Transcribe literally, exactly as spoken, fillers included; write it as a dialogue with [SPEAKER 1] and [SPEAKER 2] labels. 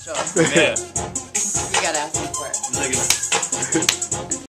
[SPEAKER 1] Sure.
[SPEAKER 2] Yeah.
[SPEAKER 1] You gotta ask me for it.
[SPEAKER 2] I'm taking it.